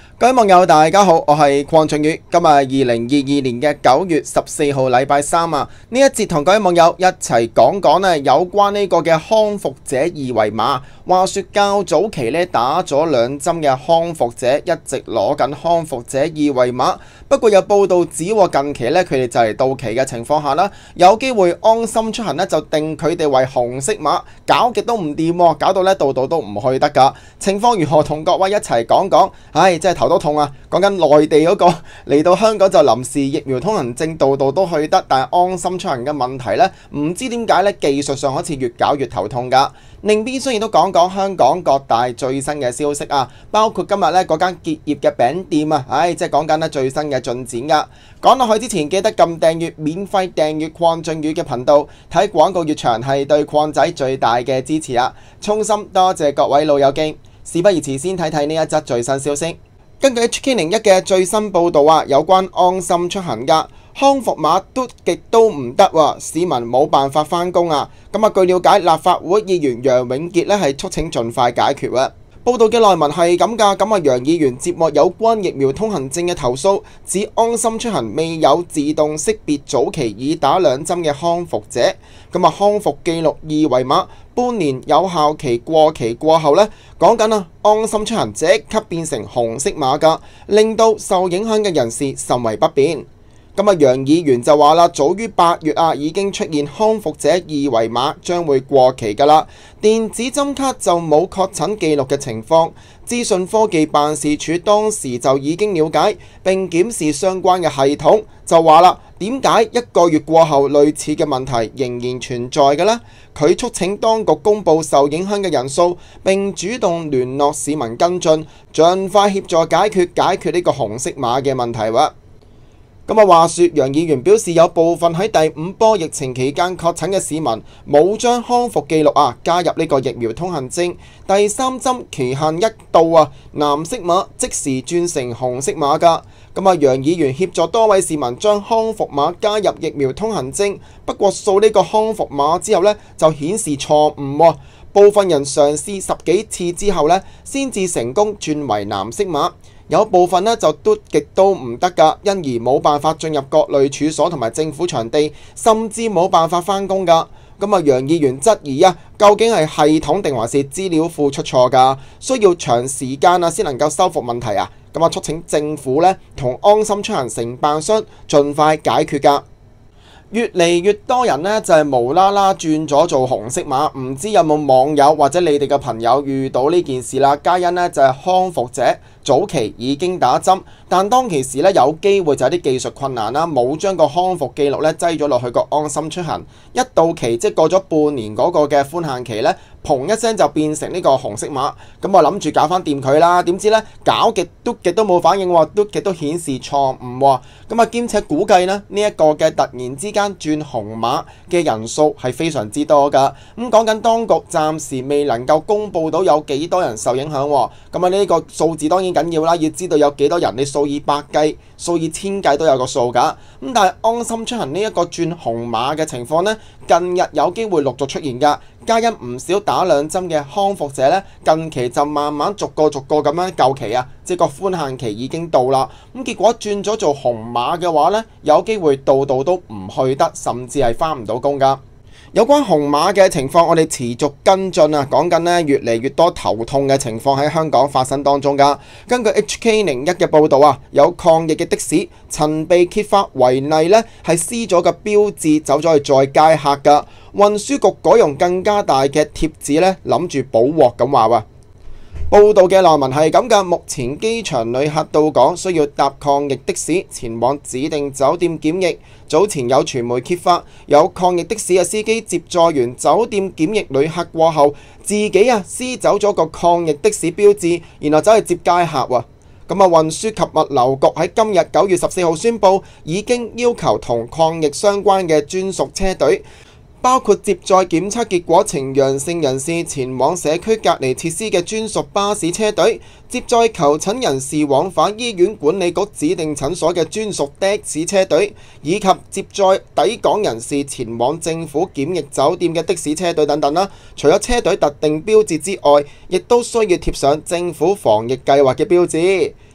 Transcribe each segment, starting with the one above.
各位網友大家好，我係鄺俊宇。今日係2022年嘅9月14號禮拜三啊！呢一節同各位網友一齊講講呢有關呢個嘅康復者二維碼。話說較早期呢打咗2針嘅康復者一直攞緊康復者二維碼，不過有報道指近期呢佢哋就嚟到期嘅情況下啦，有機會安心出行呢就定佢哋為紅色碼，搞極都唔掂，搞到呢度度都唔去得㗎。情況如何？同各位一齊講講。真係頭都痛啊！講緊內地嗰個嚟到香港就臨時疫苗通行證度度都去得，但係安心出行嘅問題呢，唔知點解呢技術上好似越搞越頭痛㗎。另邊雖然都講講香港各大最新嘅消息啊，包括今日呢嗰間結業嘅餅店啊，即係講緊呢最新嘅進展㗎。講落去之前記得撳訂閱，免費訂閱鄺俊宇嘅頻道，睇廣告越長係對鄺仔最大嘅支持啊！衷心多謝各位老友記。事不宜遲，先睇睇呢一則最新消息。根據 HK01 嘅最新報導啊，有關安心出行嘅康復碼嘟極都唔得喎，市民冇辦法返工啊！據了解，立法會議員楊永傑係促請盡快解決喎。報道嘅內文係咁㗎，楊議員接獲有關疫苗通行證嘅投訴，指安心出行未有自動識別早期已打2針嘅康復者，康復記錄二維碼半年有效期過期過後呢，講緊安心出行即刻變成紅色碼㗎，令到受影響嘅人士甚為不便。楊議員就話啦，早於8月已經出現康復者二維碼將會過期㗎啦，電子針卡就冇確診記錄嘅情況。資訊科技辦事處當時就已經了解並檢視相關嘅系統，就話啦，點解1個月過後類似嘅問題仍然存在嘅呢？佢促請當局公佈受影響嘅人數，並主動聯絡市民跟進，盡快協助解決呢個紅色碼嘅問題喎。話說楊議員表示，有部分喺第5波疫情期間確診嘅市民冇將康復記錄加入呢個疫苗通行證，第3針期限一到藍色碼即時轉成紅色碼㗎。楊議員協助多位市民將康復碼加入疫苗通行證，不過掃呢個康復碼之後呢，就顯示錯誤喎。部分人嘗試10幾次之後呢，先至成功轉為藍色碼。有部分呢就嘟極都唔得㗎，因而冇辦法進入各類處所同埋政府場地，甚至冇辦法返工㗎。楊議員質疑究竟係系統定還是資料庫出錯㗎？需要長時間先能夠修復問題啊！促請政府呢同安心出行承辦商盡快解決㗎。越嚟越多人呢就係無啦啦轉咗做紅色碼，唔知有冇網友或者你哋嘅朋友遇到呢件事啦？皆因呢就係康復者早期已經打針，但當其時呢有機會就有啲技術困難啦，冇將個康復記錄呢擠咗落去個安心出行，一到期即係過咗半年嗰個嘅寬限期呢，砰一聲就變成呢個紅色碼。我諗住搞翻掂佢啦，點知呢搞極嘟極都冇反應喎，嘟極都顯示錯誤喎。兼且估計呢一個嘅突然之間轉紅碼嘅人數係非常之多㗎。講緊當局暫時未能夠公佈到有幾多人受影響喎。呢個數字當然緊要啦，要知道有幾多人，你數以百計、數以千計都有個數㗎。但係安心出行呢一個轉紅碼嘅情況呢，近日有機會陸續出現㗎。皆因唔少打2針嘅康復者呢，近期就慢慢逐個咁樣夠期即係個寬限期已經到啦。結果轉咗做紅碼嘅話呢，有機會度度都唔去得，甚至係返唔到工㗎。有關紅碼嘅情況，我哋持續跟進講緊呢越嚟越多頭痛嘅情況喺香港發生當中㗎。根據 HK01 嘅報導有抗疫嘅的士曾被揭發違例呢係撕咗個標誌走咗去載街客㗎。運輸局改用更加大嘅貼紙呢，諗住補鑊咁話喎。報道嘅內文係咁㗎，目前機場旅客到港需要搭抗疫的士前往指定酒店檢疫。早前有傳媒揭發，有抗疫的士嘅司機接載完酒店檢疫旅客過後，自己撕走咗個抗疫的士標誌，然後走去接街客喎。運輸及物流局喺今日9月14號宣布，已經要求同抗疫相關嘅專屬車隊，包括接載檢測結果呈陽性人士前往社區隔離設施嘅專屬巴士車隊，接載求診人士往返醫院管理局指定診所嘅專屬的士車隊，以及接載抵港人士前往政府檢疫酒店嘅的士車隊等等啦。除咗車隊特定標誌之外，亦都需要貼上政府防疫計劃嘅標誌。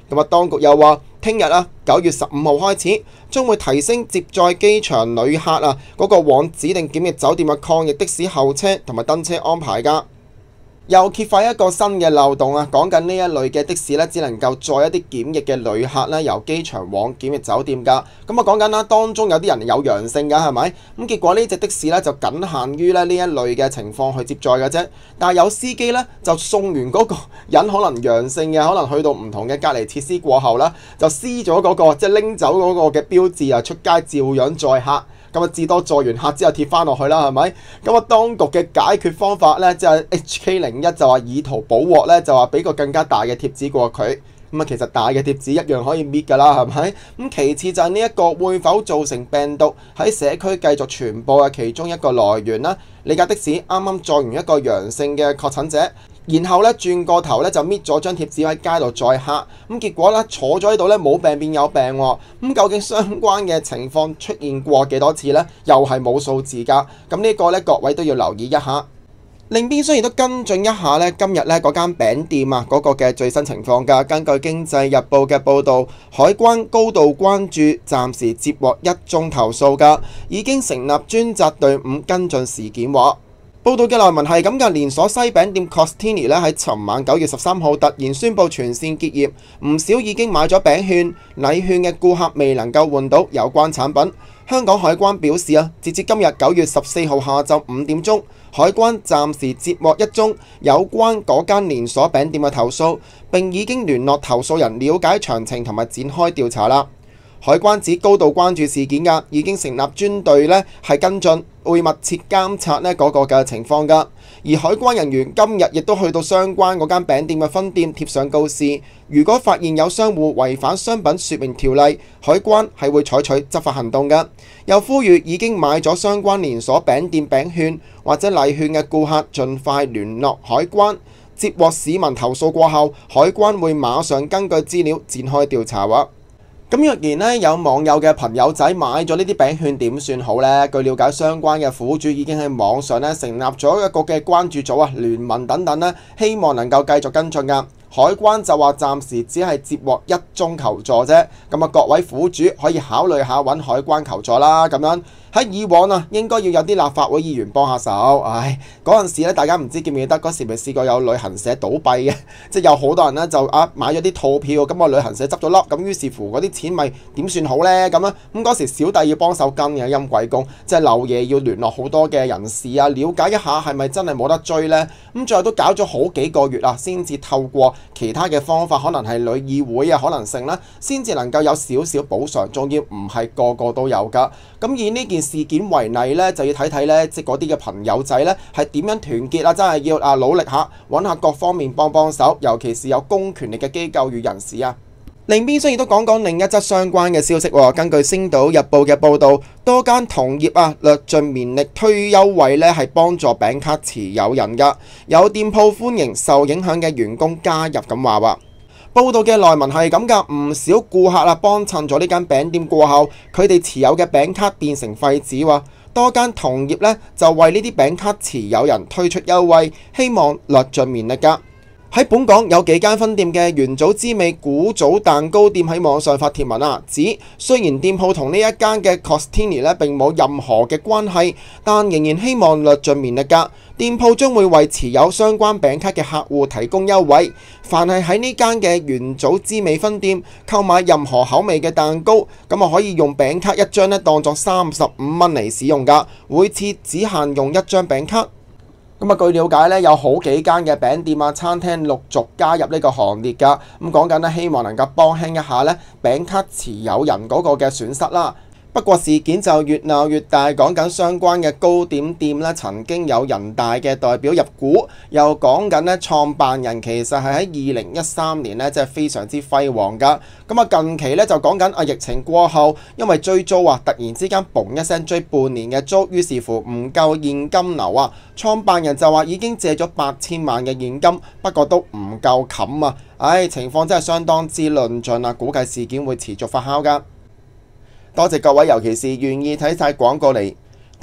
咁啊，當局又話，聽日9月15號開始，將會提升接載機場旅客嗰個往指定檢疫酒店嘅抗疫的士候車同埋登車安排㗎。又揭發一個新嘅漏洞講緊呢一類嘅的士只能夠載一啲檢疫嘅旅客由機場往檢疫酒店㗎。咁啊講緊當中有啲人有陽性㗎，係咪？咁結果呢隻的士就僅限於呢一類嘅情況去接載嘅啫。但係有司機就送完嗰個人可能陽性嘅，可能去到唔同嘅隔離設施過後就撕咗嗰個即係拎走嗰個嘅標誌出街照樣載客。咁啊，至多載完客之後貼翻落去啦，係咪？咁啊，當局嘅解決方法即係 HK01就話以圖補鑊就話俾個更加大嘅貼紙過佢。咁啊，其實大嘅貼紙一樣可以搣㗎啦，係咪？咁其次就係呢一個會否造成病毒喺社區繼續傳播嘅其中一個來源啦。你架的士啱啱載完一個陽性嘅確診者，然後轉個頭就搣咗張貼紙喺街度載客，咁結果坐咗喺度冇病變有病喎。咁究竟相關嘅情況出現過幾多次呢？又係冇數字㗎。咁呢個各位都要留意一下。另邊雖然都跟進一下今日嗰間餅店嗰個嘅最新情況㗎。根據《經濟日報》嘅報導，海關高度關注，暫時接獲1宗投訴㗎，已經成立專責隊伍跟進事件喎。報道嘅內文係咁嘅，連鎖西餅店 Costini 喺尋晚9月13號突然宣布全線結業，唔少已經買咗餅券、禮券嘅顧客未能夠換到有關產品。香港海關表示截至今日9月14號下晝5點鐘，海關暫時接獲1宗有關嗰間連鎖餅店嘅投訴，並已經聯絡投訴人了解詳情同埋展開調查啦。海關指高度關注事件㗎，已經成立專隊係跟進，會密切監察嗰個嘅情況㗎。而海關人員今日亦都去到相關嗰間餅店嘅分店貼上告示，如果發現有商戶違反商品說明條例，海關係會採取執法行動㗎。又呼籲已經買咗相關連鎖餅店餅券或者禮券嘅顧客，盡快聯絡海關。接獲市民投訴過後，海關會馬上根據資料展開調查喎。咁若然有網友嘅朋友仔買咗呢啲餅券點算好呢？據了解，相關嘅苦主已經喺網上成立咗一個嘅關注組聯盟等等希望能夠繼續跟進㗎。海關就話暫時只係接獲1宗求助啫。咁各位苦主可以考慮下揾海關求助啦。咁樣喺以往應該要有啲立法會議員幫下手。嗰陣時大家唔知記唔記得嗰時咪試過有旅行社倒閉嘅，即係有好多人就買咗啲套票，咁個旅行社執咗笠，咁於是乎嗰啲錢咪點算好呢？咁嗰時小弟要幫手跟嘅陰鬼公，即係漏夜要聯絡好多嘅人士了解一下係咪真係冇得追呢？咁最後都搞咗好幾個月先至透過其他嘅方法，可能係旅議會可能性啦，先至能夠有少少補償，仲要唔係個個都有㗎。咁以呢件事件為例就要睇睇即係嗰啲嘅朋友仔係點樣團結真係要努力下，揾下各方面幫手，尤其是有公權力嘅機構與人士另邊雖然都講另一則相關嘅消息喎。根據《星島日報》嘅報導，多間同業略盡綿力推優惠係幫助餅卡持有人㗎。有店鋪歡迎受影響嘅員工加入咁話喎。報道嘅內文係咁㗎，唔少顧客幫襯咗呢間餅店過後，佢哋持有嘅餅卡變成廢紙喎。多間同業就為呢啲餅卡持有人推出優惠，希望略盡綿力㗎。喺本港有幾間分店嘅元祖之味古早蛋糕店喺網上發帖文指雖然店鋪同呢一間嘅 Costini 並冇任何嘅關係，但仍然希望略盡綿力㗎。店鋪將會為持有相關餅卡嘅客戶提供優惠，凡係喺呢間嘅元祖之味分店購買任何口味嘅蛋糕，咁可以用餅卡一張當作35蚊嚟使用㗎，每次只限用1張餅卡。據了解有好幾間嘅餅店餐廳陸續加入呢個行列㗎。講緊希望能夠幫輕一下餅卡持有人嗰個嘅損失啦。不過事件就越鬧越大，講緊相關嘅糕點店曾經有人大嘅代表入股，又講緊創辦人其實係喺2013年即係非常之輝煌㗎。近期就講緊疫情過後，因為追租突然之間嘣一聲追半年嘅租，於是乎唔夠現金流創辦人就話已經借咗8000萬嘅現金，不過都唔夠冚情況真係相當之論盡估計事件會持續發酵㗎。多謝各位，尤其是願意睇晒廣告嚟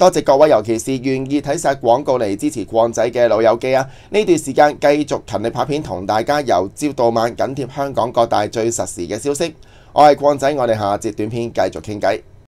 多謝各位，尤其是願意睇晒廣告嚟支持礦仔嘅老友記啊！呢段時間繼續勤力拍片，同大家由朝到晚緊貼香港各大最實時嘅消息。我係礦仔，我哋下節短片繼續傾偈。